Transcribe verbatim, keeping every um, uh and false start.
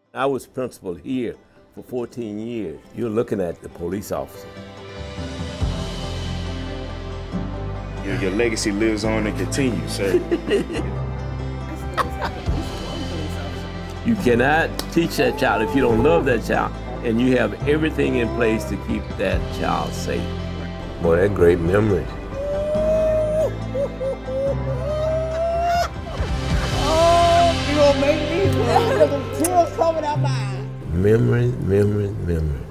I was principal here for fourteen years. You're looking at the police officer. Your, your legacy lives on and continues, sir. You cannot teach that child if you don't love that child, and you have everything in place to keep that child safe. Boy, that great memory. Oh, you gonna make me laugh. Tears coming out my eyes. Memories, memories, memories.